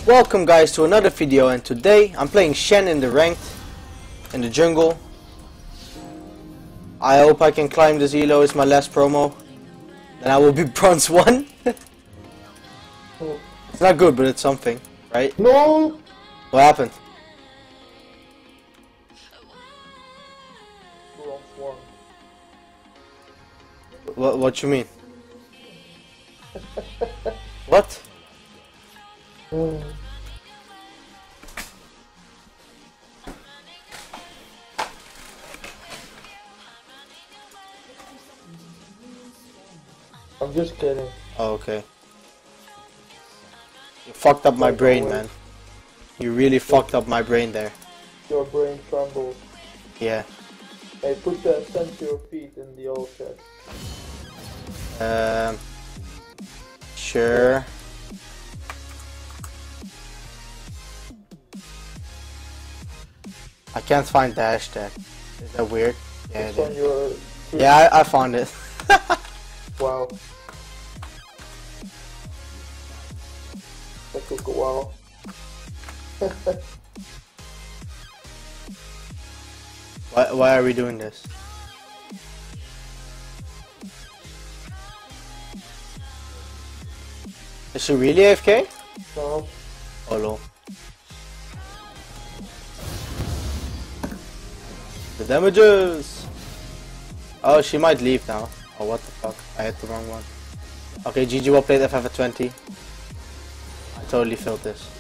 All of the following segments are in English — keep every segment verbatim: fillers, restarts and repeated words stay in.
Welcome guys to another video, and today I'm playing Shen in the ranked in the jungle. I hope I can climb this elo. It's my last promo. Then I will be bronze one. It's not good, but it's something, right? No! What happened? Bronze one. What what you mean? What? Mm. I'm just kidding. Oh, okay. You fucked up my brain, man. You really fucked up my brain there. Your brain trembles. Yeah. Hey, put the send your feet in the old chat. Um. Sure. I can't find the hashtag. Is that weird? Yeah, It's it on is. your screen. Yeah, I, I found it. Wow. That took a while. why, why are we doing this? Is she really A F K? No. Oh lol. The damages! Oh, she might leave now. Oh, what the fuck? I hit the wrong one. Okay, G G well played F F at twenty. I totally failed this.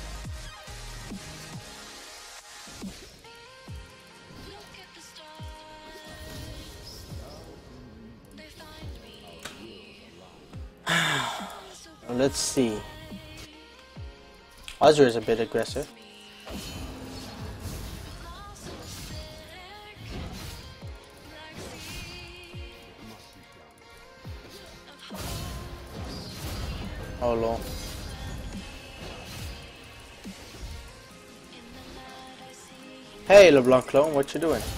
Let's see. Azure is a bit aggressive. Oh lol. Hey LeBlanc clone, what you doing?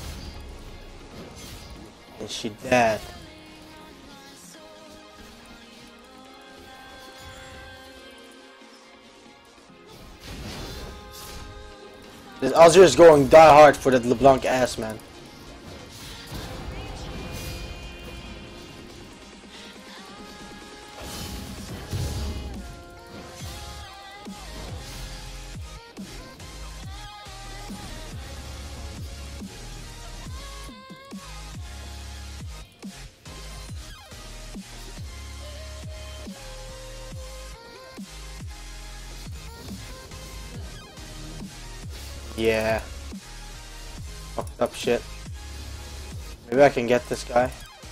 Is she dead? This Azure is going die hard for that LeBlanc ass, man. Yeah. Fucked up shit. Maybe I can get this guy.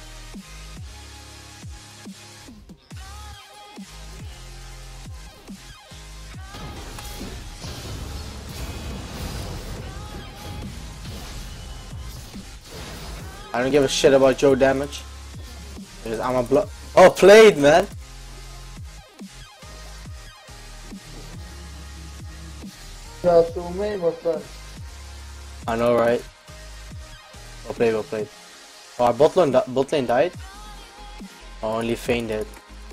I don't give a shit about Joe damage. Because I'm a blo- Oh, played, man! Now to me, my friend. I know, right? Well played, well played. Oh, our bot lane, bot lane died? Oh, only Fane did.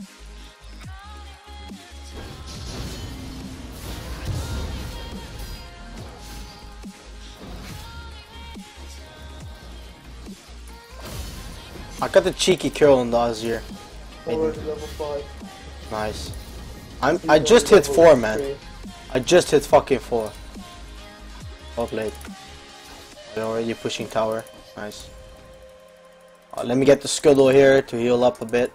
I got the cheeky kill on the Azure. Already level five. Nice. I'm. I just hit four, man. I just hit fucking four. Well played. They're already pushing tower. Nice. Uh, let me get the Scuttle here to heal up a bit.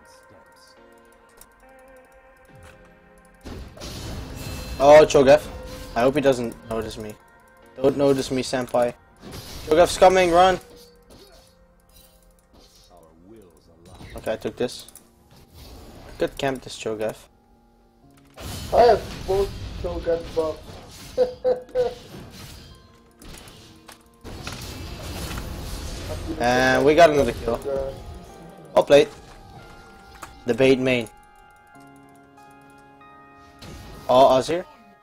Oh, Cho'Gath. I hope he doesn't notice me. Don't notice me, senpai. Cho'Gath's coming, run! Okay, I took this. I could camp this Cho'Gath. I have both Cho'Gath buffs. And we got another kill. Well played. The bait main. Oh, Azir.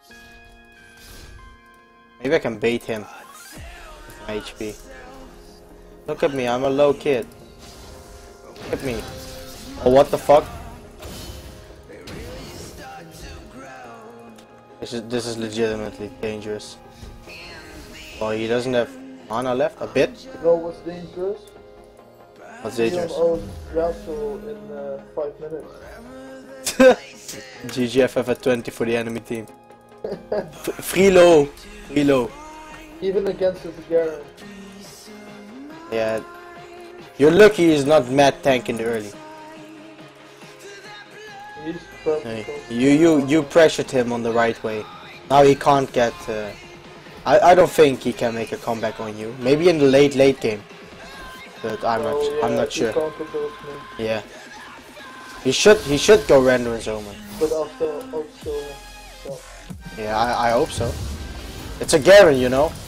Maybe I can bait him. My H P. Look at me, I'm a low kid. Look at me. Oh, what the fuck? This is this is legitimately dangerous. Oh, he doesn't have mana left. A bit. You know what's dangerous? What's Leon dangerous? owns Yasuo in uh, five minutes. G G F F at twenty for the enemy team. F free low. Free low. Even against the Garen. Yeah. You're lucky he's not mad tank in the early. He's probably Hey, close. You you you pressured him on the right way. Now he can't get. Uh, I I don't think he can make a comeback on you. Maybe in the late late game. But I'm not. Oh, yeah, I'm not he sure. counterpulls me. Yeah. He should he should go random and Zoman. But after also, so. Yeah, I I hope so. It's a Garen, you know.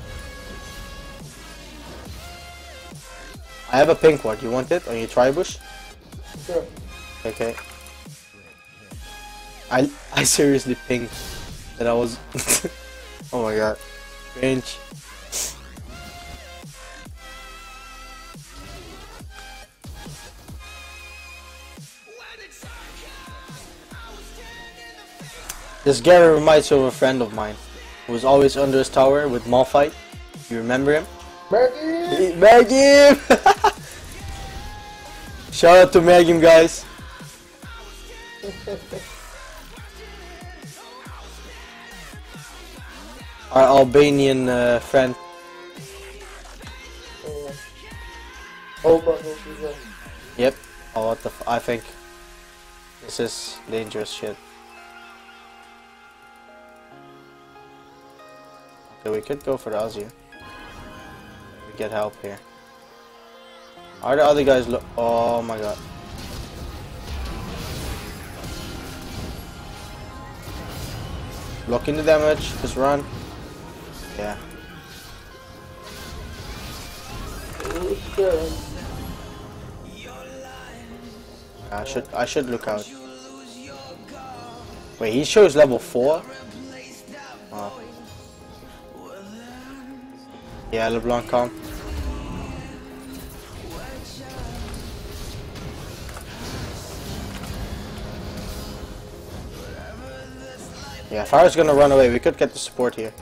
I have a pink ward. You want it on your tribush? Sure. Okay. I I seriously pinged that I was. Oh my god. Range. This Garen reminds me of a friend of mine who was always under his tower with Malphite. You remember him? Maggie! Magim! Shout out to Magim, guys. Our Albanian uh, friend. Uh, oh, but this is a... Yep. Oh, what the f I think this is dangerous shit. Okay, we could go for the Azir. We get help here. Are the other guys look? Oh my god. Blocking the damage. Just run. Yeah. Oh, Garen. I should I should look out. Wait, he shows level four. Oh. Yeah, LeBlanc come. Yeah, Fire's gonna run away. We could get the support here.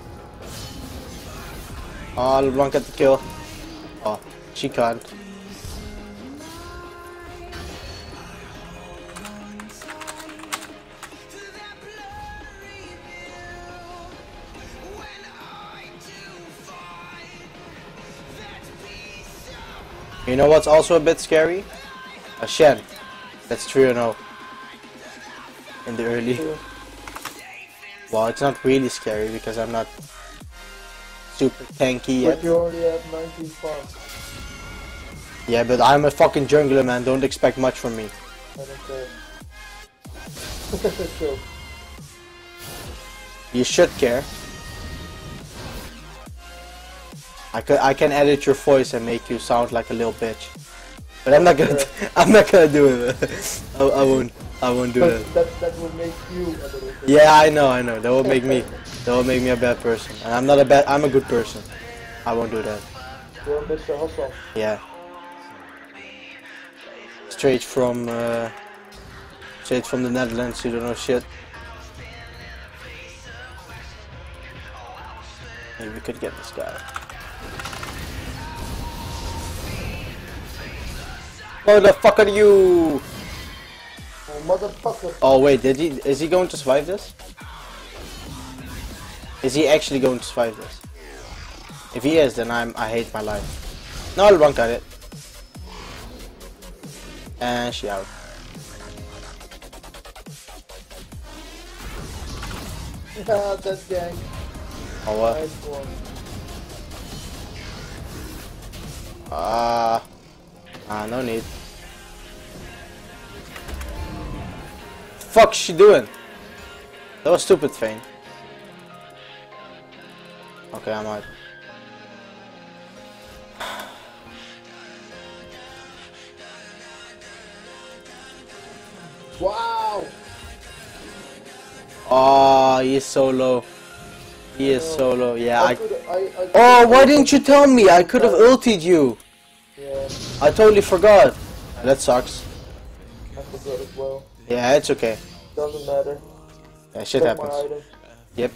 Oh, LeBlanc get the kill. Oh, she can't. You know what's also a bit scary? A Shen. That's three and oh. In the early. Well, it's not really scary because I'm not super tanky yet. But you already have nineteen farms. Yeah, but I'm a fucking jungler, man. Don't expect much from me. I don't care. Sure. You should care. I could, I can edit your voice and make you sound like a little bitch. But I'm not gonna, I'm not gonna do it. I, I won't, I won't do But that. that, that will make you a little bit. Yeah, I know, I know. That will make me, that will make me a bad person. And I'm not a bad, I'm a good person. I won't do that. You're Mister Hassan. Yeah. Straight from, uh, straight from the Netherlands. You don't know shit. Maybe we could get this guy. Who the fuck are you? Oh, motherfucker. Oh wait, did he? Is he going to survive this? Is he actually going to survive this? If he is, then I'm. I hate my life. No, I'll run at it. And she out. Yeah, that gang. Oh what? Nice one. Ah, ah, no need. Fuck's she doing? That was stupid, Fane. Okay, I'm out. Wow! Oh, he is so low. He is so low. Yeah, I. could, I, I Oh, why didn't you tell me? I could have ultied you. Yeah, I totally forgot. That sucks. I forgot as well. Yeah, it's okay. Doesn't matter. Yeah, shit Check my happens. items. Yep.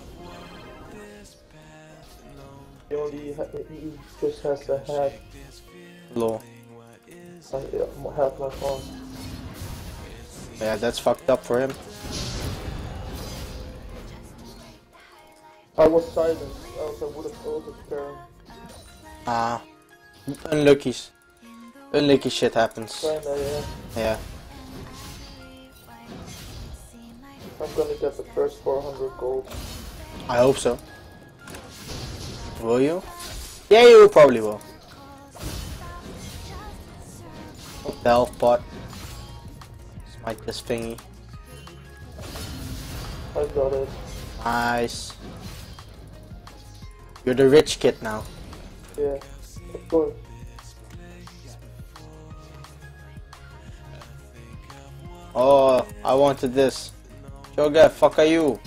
He only ha he just has a hat. Low. I uh, hat my phone. Yeah, that's fucked up for him. I was silent, else I would have ulted Karen. Ah. Unlucky. Unlucky shit happens. Kinda, yeah. Yeah. I'm gonna get the first four hundred gold. I hope so. Will you? Yeah, you probably will. The health pot. Smite this thingy. I got it. Nice. You're the rich kid now. Yeah, of course. Oh, I wanted this. Cho'Gath, fuck are you?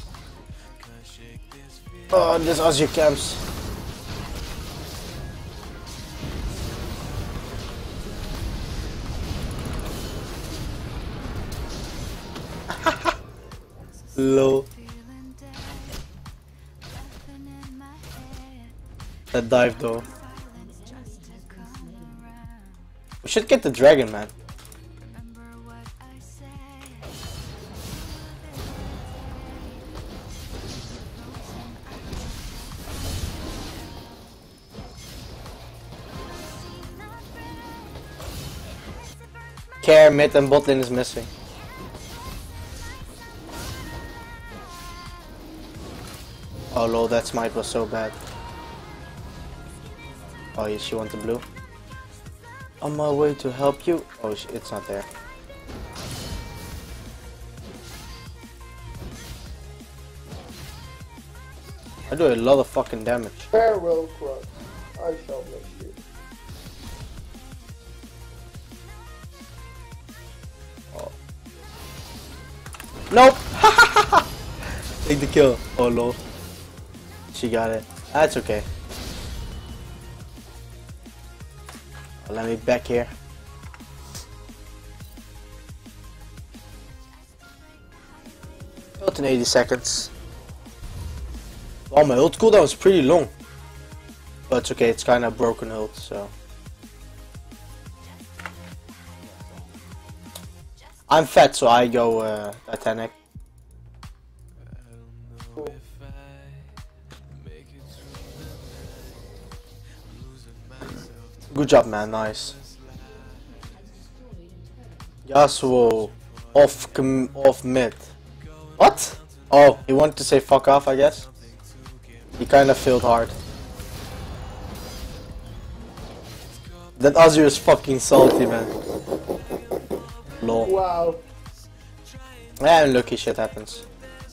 Oh, this Azure camps. Low. That dive though. We should get the dragon, man. Care, mid and bot lane is missing. Oh lol, that smite was so bad. Oh yeah, she wants the blue. On my way to help you. Oh, it's not there. I do a lot of fucking damage. Farewell, Cross. I shall bless you. Oh. Nope! Take the kill. Oh lol. She got it. That's okay. Let me back here. Ult in eighty seconds. Oh, my ult cooldown is pretty long. But it's okay, it's kinda broken ult, so. I'm fat, so I go uh, Titanic. Cool. Good job, man, nice. Yasuo off com off mid. What? Oh, he wanted to say fuck off, I guess. He kinda failed hard. That Azure is fucking salty, man. Lol. Wow. Yeah, unlucky shit happens.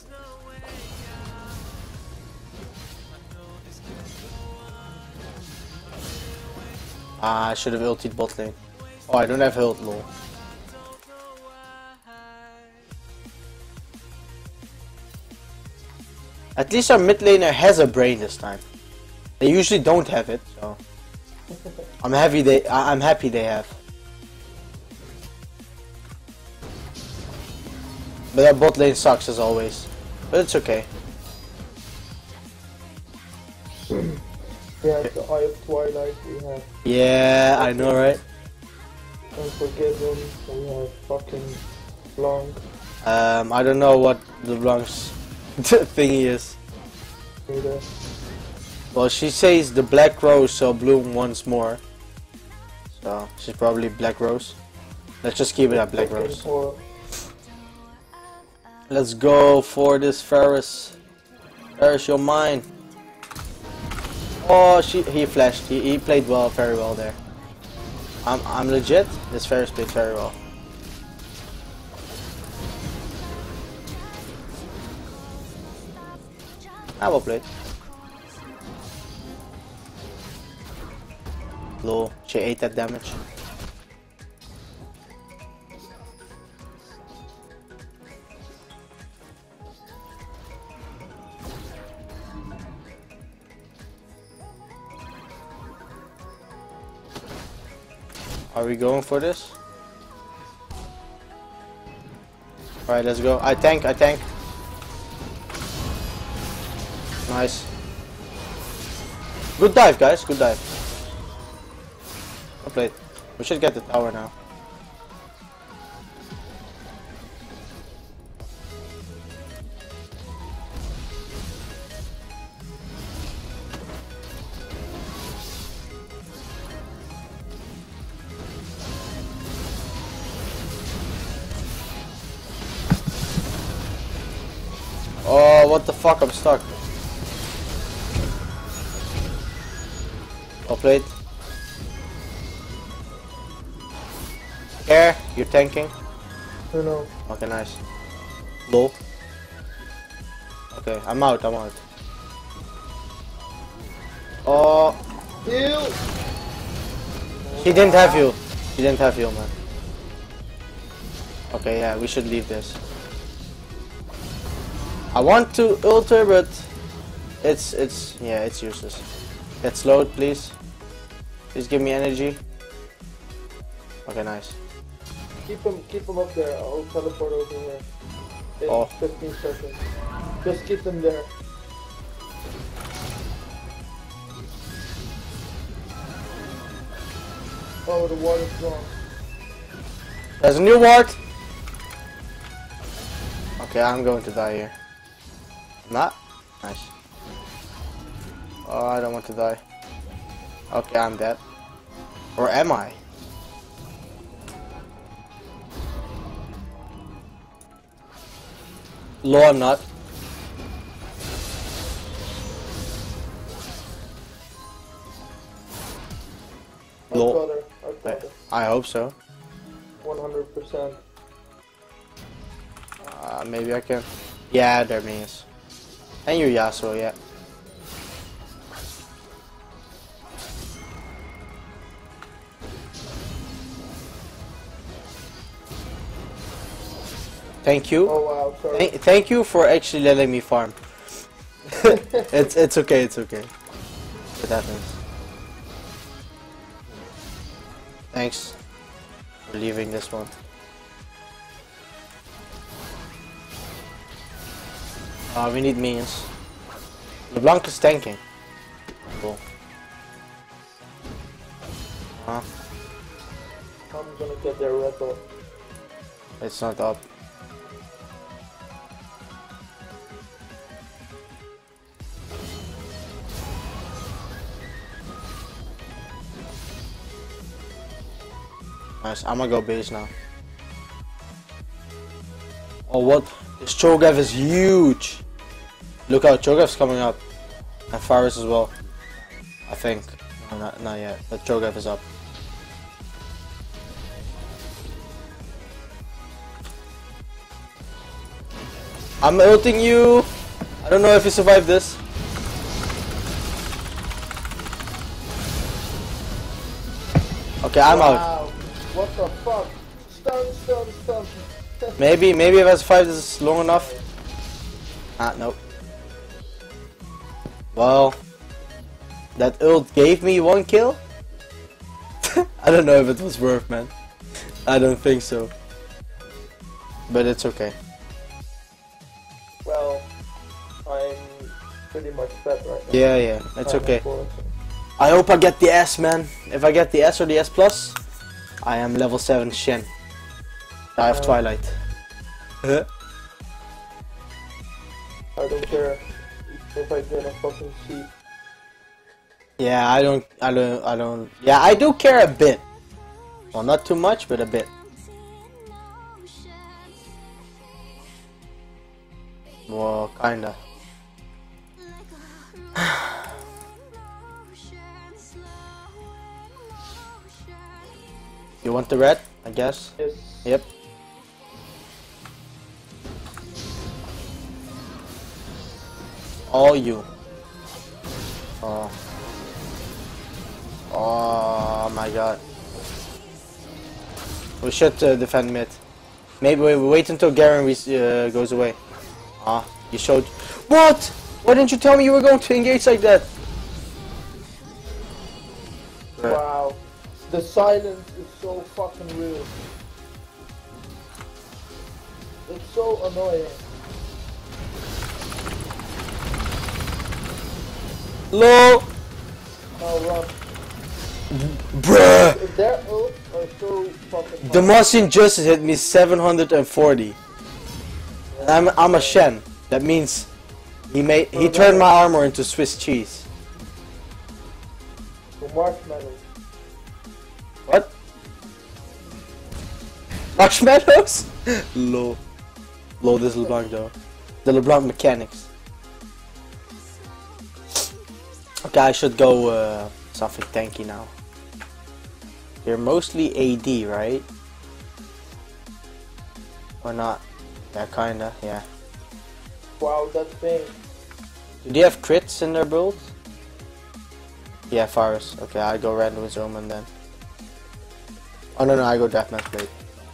Ah, I should have ulted bot lane. Oh, I don't have ult, lol. At least our mid laner has a brain this time. They usually don't have it, so I'm happy they. I I'm happy they have. But our bot lane sucks as always. But it's okay. Yeah, the Eye of Twilight we have. Yeah, I know, right? Unforgiven, we have fucking Blanc. Um, I don't know what the Blanc's thingy is. Neither. Well, she says the black rose shall bloom once more. So, she's probably Black Rose. Let's just keep it at Black Rose. Let's go for this Ferris. Ferris, you're mine. Oh, she he flashed. He, he played well, very well there. I'm I'm legit. This Ferris played very well. I will play. Low. She ate that damage. Are we going for this? Alright, let's go. I tank, I tank. Nice. Good dive, guys. Good dive. Well played. We should get the tower now. Oh, what the fuck? I'm stuck. Well played. Care, you're tanking. No, no. Okay, nice. Low. Okay, I'm out, I'm out. Oh. Heal! He didn't have you. He didn't have you, man. Okay, yeah, we should leave this. I want to alter, but it's, it's, yeah, it's useless. Get slowed, please. Please give me energy. Okay, nice. Keep him, keep him up there. I'll teleport over here in Oh. fifteen seconds. Just keep them there. Oh, the water's gone. There's a new ward. Okay, I'm going to die here. Not? Nice. Oh, I don't want to die. Okay, I'm dead. Or am I? No, I'm not. I've No. got her. I've got her. I hope so. one hundred percent. Uh, maybe I can. Yeah, there means. And you Yasuo, yeah. Thank you. Oh wow, sorry. Th thank you for actually letting me farm. it's it's okay, it's okay. It happens. Thanks for leaving this one. Uh, we need minions. LeBlanc is tanking. Cool. Uh, I'm gonna get their red buff. it's not up. Nice, I'm gonna go base now. Oh, what? This Cho'Gath is huge! Look out, Cho'Gath's coming up. And Faris as well. I think. No, not, not yet, but Cho'Gath is up. I'm ulting you! I don't know if you survive this. Okay, I'm wow. out. What the fuck? Stun, stun, stun. Maybe, maybe if I survive this long enough. Ah, nope. Well, that ult gave me one kill? I don't know if it was worth, man. I don't think so. But it's okay. Well, I'm pretty much fed right now. Yeah, yeah, it's I'm okay. full, so- I hope I get the S, man. If I get the S or the S plus, I am level seven Shen. I have Uh, Twilight. I don't care if I get a fucking seat. Yeah, I don't, I don't, I don't. Yeah, I do care a bit. Well, not too much, but a bit. Well, kinda. You want the red? I guess. Yes. Yep. All you. Oh. Oh my god. We should uh, defend mid. Maybe we wait until Garen uh, goes away. Ah, you showed. What? Why didn't you tell me you were going to engage like that? Wow. The silence is so fucking real. It's so annoying. Low. Oh, run. Bruh. If their ult are so fucking The hard. Mosin just hit me seven hundred forty. And I'm I'm a Shen. That means he made he turned my armor into Swiss cheese. For marshmallows. What? Marshmallows? Low. Low this LeBlanc though. The LeBlanc mechanics. Okay, I should go uh, something tanky now. You're mostly A D, right? Or not? Yeah, kinda, yeah. Wow, that thing. Do they have crits in their build? Yeah, Virus. Okay, I go random with Omen then. Oh no, no, I go Deathmatch Blade.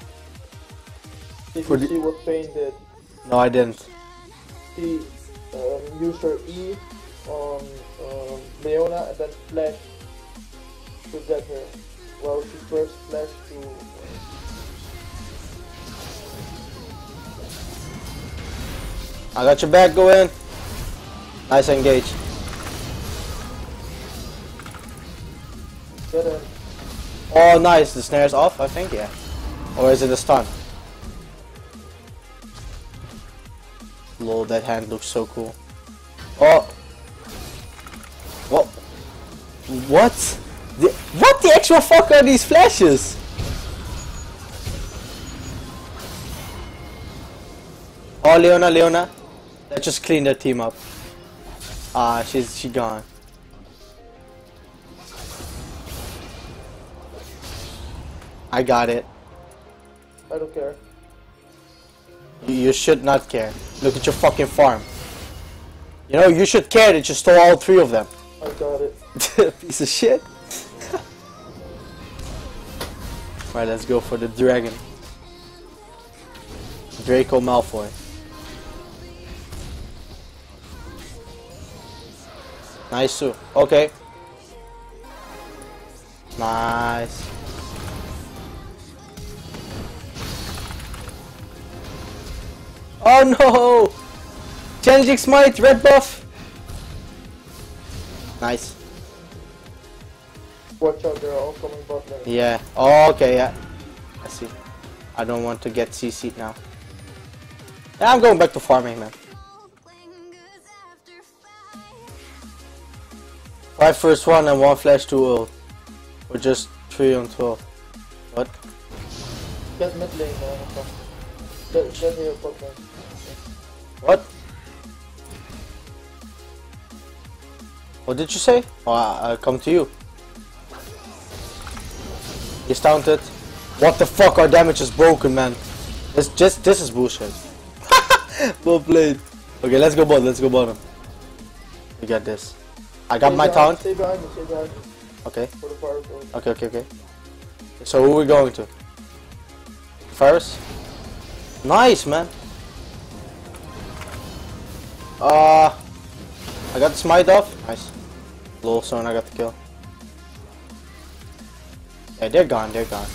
Did For you the- see what Pain did? No, I didn't. He um, used her E on um, Leona and then flash to get her. Well, she first flashed to... I got your back, go in. Nice engage. Get him. Oh, nice. The snare's off, I think, yeah. Or is it a stun? Lol, that hand looks so cool. Oh. What? What? The, what the actual fuck are these flashes? Oh, Leona, Leona. Let's just clean their team up. Ah, she's she gone. I got it. I don't care. You, you should not care. Look at your fucking farm. You know, you should care that you stole all three of them. I got it. Piece of shit. Alright, let's go for the dragon. Draco Malfoy. Nice too. Okay. Nice. Oh no! Challenging smite, red buff. Nice. Watch out, they're all coming bot lane. Yeah. Oh, okay, yeah. I see. I don't want to get C C'd now. Yeah, I'm going back to farming, man. Five first one and one flash two ult. Or just three on twelve. What? Get mid lane, man. Get, get here, bot lane. What? What did you say? Oh, I, I'll come to you. He's taunted. What the fuck? Our damage is broken, man. This just this is bullshit. Well played. Okay, let's go bot. Let's go bottom. We got this. I got Stay my behind- taunt. Stay behind me, stay behind me. Okay. For the fire zone. Okay. Okay. Okay. So who are we going to? First. Nice, man. Uh, I got the smite off. Nice. Lol, so I got the kill. Yeah, they're gone. They're gone.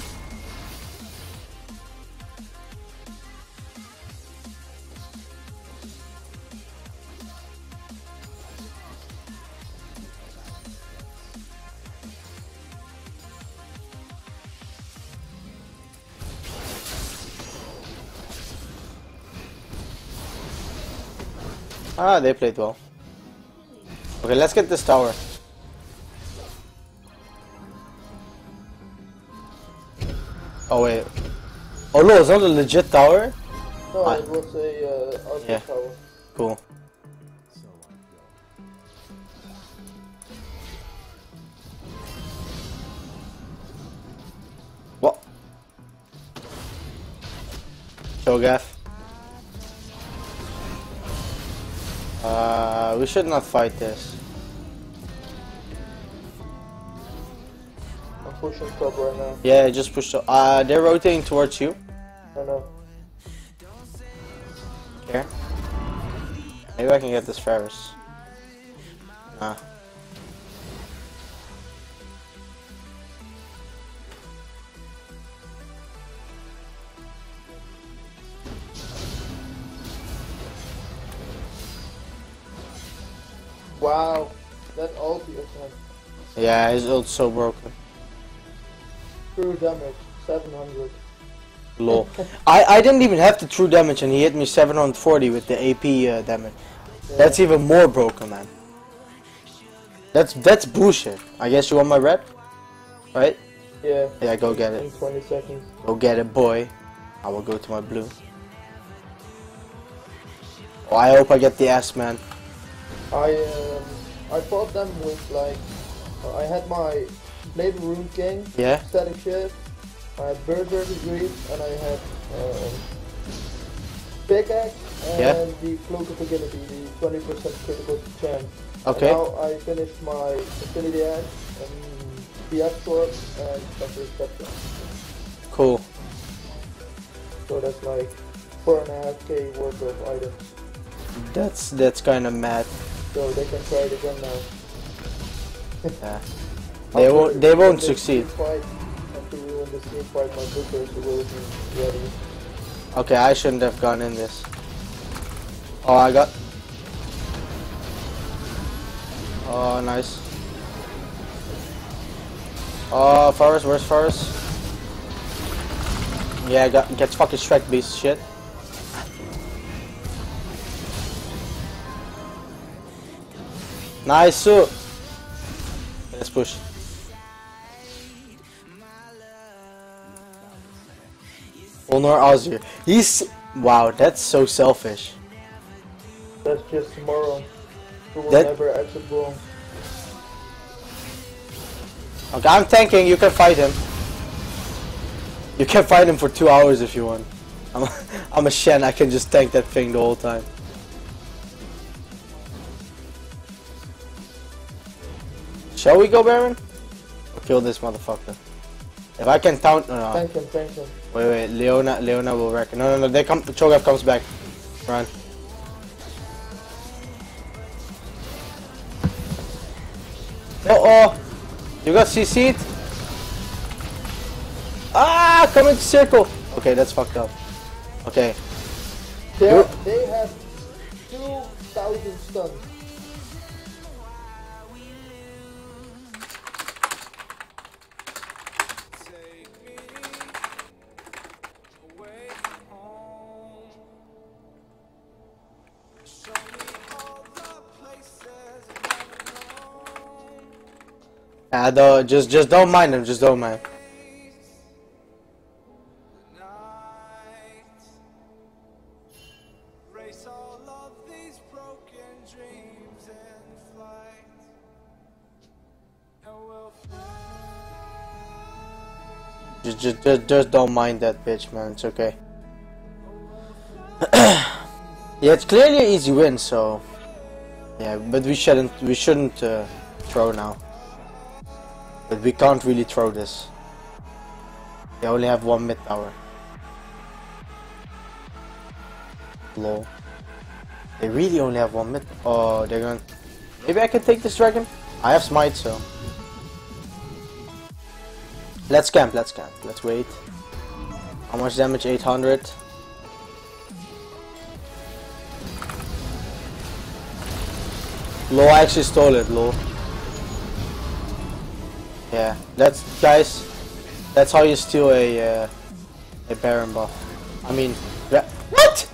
Ah, they played well. Okay, let's get this tower. Oh wait. Oh no, it's not a legit tower? No, Ah. it was a uh, outpost Yeah. tower. Cool. What? Cho'Gath. Uh, we should not fight this. I'm pushing top right now. Yeah, just push the- Uh, they're rotating towards you. I know. Here. Maybe I can get this Ferris. Nah. Wow. that ulti attack. Yeah, his ult's so broken. True damage, seven hundred. Lol. I, I didn't even have the true damage and he hit me seven hundred forty with the A P uh, damage. Yeah. That's even more broken, man. That's that's bullshit. I guess you want my red? Right? Yeah. Yeah, go get it. In twenty seconds. Go get it, boy. I will go to my blue. Oh, I hope I get the S, man. I um, I fought them with like uh, I had my Blade Rune King, yeah, static shift, I had Berserker Grease, and I had um, Pickaxe and yeah. the Cloak of Agility, the twenty percent critical chance. Okay. And now I finished my Infinity Edge and the F Sword and Special Reception. Cool. So that's like four and a half K worth of items. That's that's kind of mad. So they can try it again now. Yeah. They won't. They won't succeed. Fight, after we win this team fight, my bookers will be ready. Okay, I shouldn't have gone in this. Oh, I got. Oh, nice. Oh, Forest, where's Forest? Yeah, got gets fucking Shrek beast shit. Nice suit. Let's push. Honor Azir. He's wow. That's so selfish. That's just tomorrow. We will that... never exit wrong. Okay, I'm tanking. You can fight him. You can fight him for two hours if you want. I'm a, I'm a Shen. I can just tank that thing the whole time. Shall we go Baron? Or kill this motherfucker? If I can taunt, no, no. Tank him, tank him. Wait, wait. Leona, Leona will wreck. No, no, no. They come. Cho'Gath comes back. Run. Uh oh. You got C C'd? Ah, come into circle. Okay, that's fucked up. Okay. They, they have two thousand stuns. Ah, though, just just don't mind him. Just don't mind. Just, just, just, just don't mind that bitch, man. It's okay. Yeah, it's clearly an easy win, so yeah. But we shouldn't, we shouldn't uh, throw now. But we can't really throw this. They only have one mid tower. Lol. They really only have one mid. Oh, they're going. Maybe I can take this dragon. I have smite, so. Let's camp, let's camp, let's wait. How much damage? eight hundred. Lol, I actually stole it, lol. Yeah, that's, guys, that's how you steal a, uh, a Baron buff. I mean, yeah. What?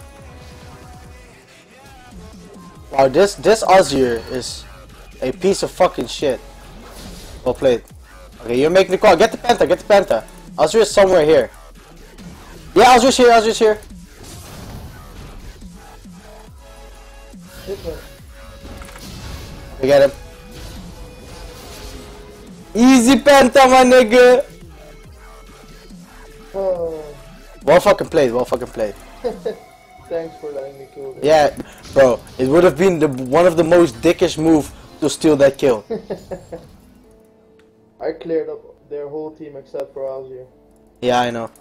Wow, this, this Azir is a piece of fucking shit. Well played. Okay, you're making the call. Get the Penta, get the Penta. Azir is somewhere here. Yeah, Azir's here, Azir's here. We get him. Easy Penta, my nigga. Oh. Well fucking played, well fucking played. Thanks for letting me kill them. Yeah, bro, it would have been the one of the most dickish move to steal that kill. I cleared up their whole team except for Azir. Yeah, I know.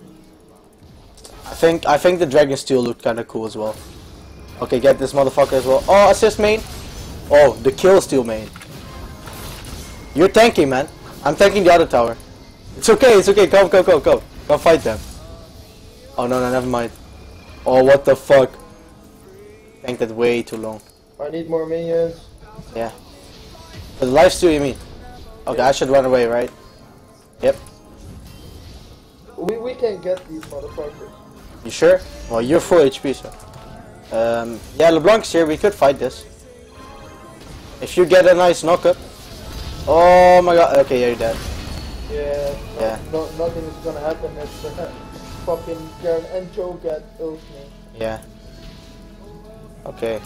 I think I think the Dragon Steel looked kinda cool as well. Okay, get this motherfucker as well. Oh, assist main. Oh, the kill steal main. You're tanking, man. I'm tanking the other tower. It's okay, it's okay. Come, come, come, come. Come fight them. Oh no, no, never mind. Oh, what the fuck? Tanked that way too long. I need more minions. Yeah. For the lifesteal, you mean? Okay, Yeah. I should run away, right? Yep. We we can get these motherfuckers. You sure? Well, you're full H P, so. Um, yeah, LeBlanc's here. We could fight this. If you get a nice knockup. Oh my god. Okay, yeah, you're dead. Yeah. No, Yeah. No, nothing is gonna happen. It's uh, fucking Garen and Cho'Gath kills me. Yeah. Okay.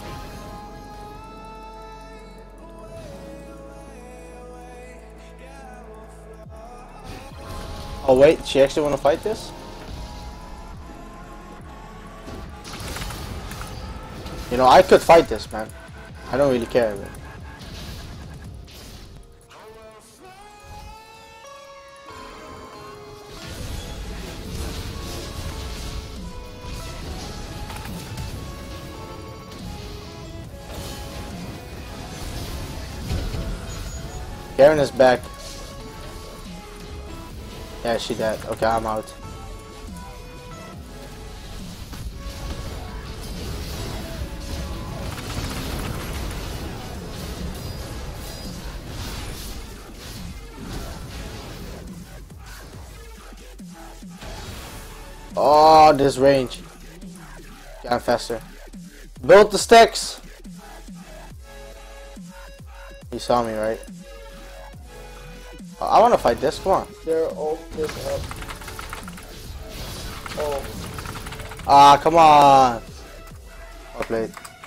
Oh wait, she actually wanna fight this? You know, I could fight this, man. I don't really care, but... Garen is back. Yeah, she dead. Okay, I'm out. Oh, this range. Yeah, I'm faster. Build the stacks. You saw me, right? Oh, I want to fight this. Come on. They're all split up. Oh. Ah, come on. Well played.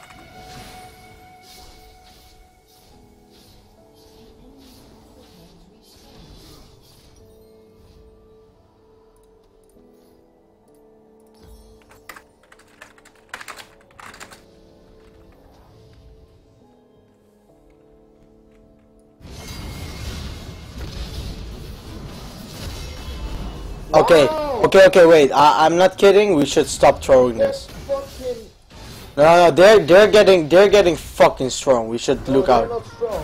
Okay, Wow. okay, okay, wait. I I'm not kidding. We should stop throwing this. Fucking. No, no, they're they're getting they're getting fucking strong. We should No, look they're out. not strong.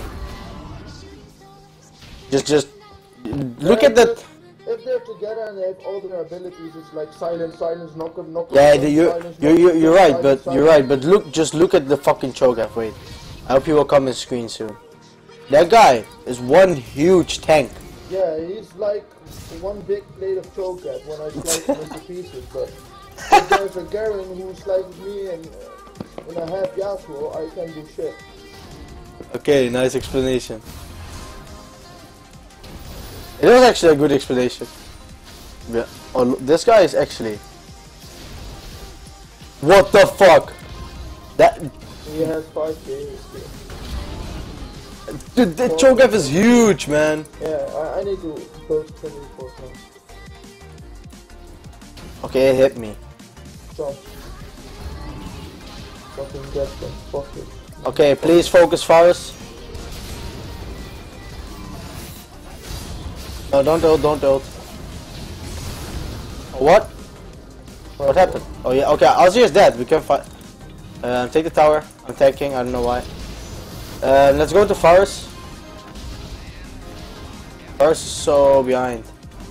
Just just look at that. If they're together and they have all their abilities, it's like silence, silence, knock up, knock up. Yeah, silence, you silence, you knock you up, you're right, silence, but silence. you're right. But look, just look at the fucking Cho'Gath. Wait, I hope he will come in screen soon. That guy is one huge tank. Yeah, he's like one big plate of Cho'Gath when I slice him into pieces. But if there's a Garen who slices me and uh, when I have Yasuo, I can do shit. Okay, nice explanation. It was actually a good explanation. Yeah. Oh, look, this guy is actually. What the fuck? That He has five K. dude, the Cho'Gath is huge, man. Yeah, I, I need to post twenty-four times. Okay, it hit me. Jump. Fucking get them. Fuck it. Okay, please focus, Forest. No, don't ult, don't ult. What? What happened? Oh yeah, okay, Ozzy is dead. We can fight. Uh, take the tower. I'm tanking. I don't know why. Uh, let's go to Forest. Forest is so behind.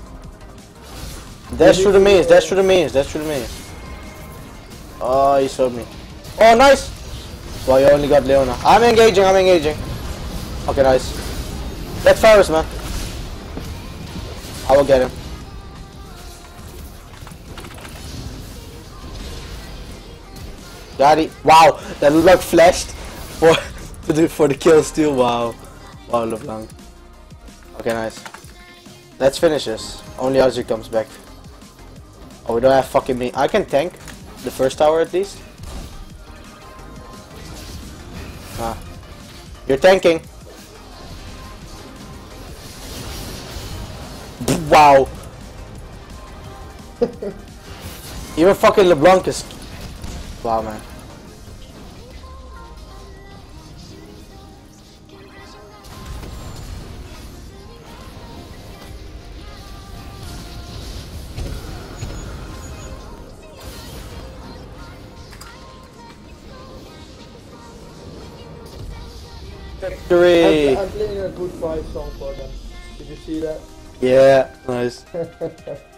Dash through the maze. Dash through the maze. Dash through the maze. Oh, he showed me. Oh, nice. Well, you only got Leona. I'm engaging. I'm engaging. Okay, nice. Get Forest, man. I will get him. Got it. Wow, that looked like flashed for to do for the kill steal. Wow, wow, LeBlanc. Okay, nice. Let's finish this. Only Ozzy comes back. Oh, we don't have fucking me. I can tank the first tower at least. Ah, you're tanking. Wow. Even fucking LeBlanc is. Wow, man. Victory! I'm, I'm playing a good fight song for them. Did you see that? Yeah, nice.